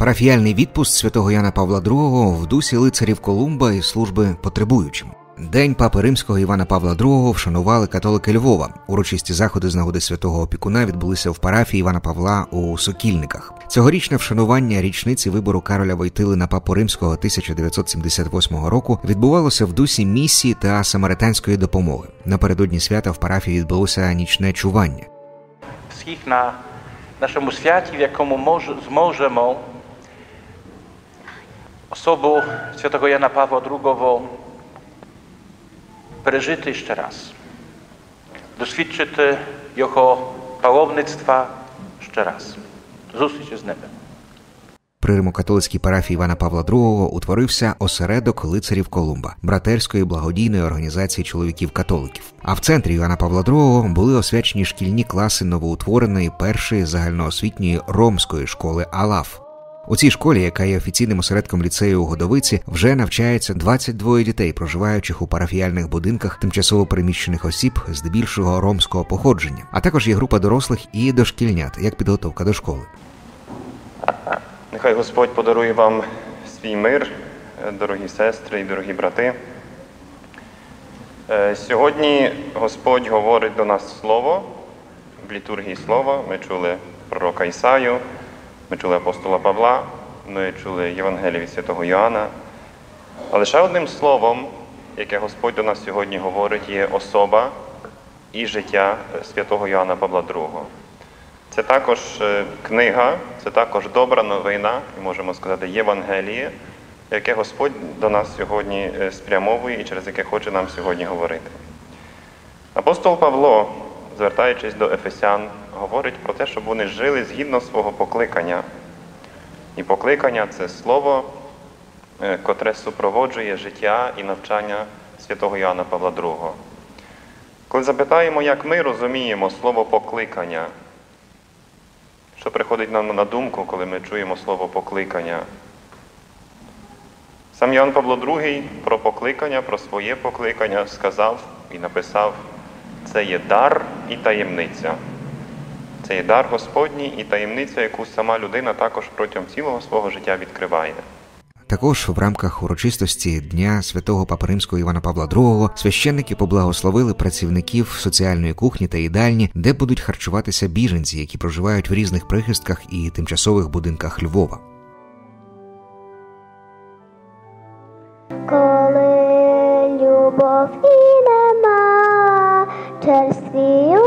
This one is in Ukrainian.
Парафіяльний відпуст святого Яна Павла II в дусі лицарів Колумба і служби потребуючим. День Папи Римського Івана Павла II вшанували католики Львова. Урочисті заходи з нагоди святого опікуна відбулися в парафії Івана Павла у Сокільниках. Цьогорічне вшанування річниці вибору Кароля Войтили на Папу Римського 1978 року відбувалося в дусі місії та самаританської допомоги. Напередодні свята в парафії відбулося нічне чування. Всіх на нашому святі, в якому зможемо особу святого Яна Павла II пережити ще раз, досвідчити його паломництва ще раз, зустрічі з небом. При Римо-католицькій парафії Івана Павла II утворився осередок лицарів Колумба, братерської благодійної організації чоловіків-католиків. А в центрі Івана Павла II були освячені шкільні класи новоутвореної першої загальноосвітньої ромської школи АЛАФ. У цій школі, яка є офіційним осередком ліцею у Годовиці, вже навчається 22 дітей, проживаючих у парафіяльних будинках тимчасово переміщених осіб, здебільшого ромського походження. А також є група дорослих і дошкільнят, як підготовка до школи. Нехай Господь подарує вам свій мир, дорогі сестри і дорогі брати. Сьогодні Господь говорить до нас Слово, в літургії Слова. Ми чули пророка Ісаю, ми чули апостола Павла, ми чули Євангеліє від святого Йоанна. Але ще одним словом, яке Господь до нас сьогодні говорить, є особа і життя святого Йоанна Павла II. Це також книга, це також добра новина, і можемо сказати, Євангеліє, яке Господь до нас сьогодні спрямовує і через яке хоче нам сьогодні говорити. Апостол Павло, звертаючись до ефесян, говорить про те, щоб вони жили згідно свого покликання. І покликання – це слово, котре супроводжує життя і навчання святого Йоанна Павла II. Коли запитаємо, як ми розуміємо слово покликання, що приходить нам на думку, коли ми чуємо слово покликання? Сам Йоанн Павло II про покликання, про своє покликання сказав і написав: це є дар і таємниця. Це є дар Господній і таємниця, яку сама людина також протягом цілого свого життя відкриває. Також в рамках урочистості Дня святого Папи Римського Івана Павла II священники поблагословили працівників соціальної кухні та їдальні, де будуть харчуватися біженці, які проживають в різних прихистках і тимчасових будинках Львова. Коли любов і нема, черстві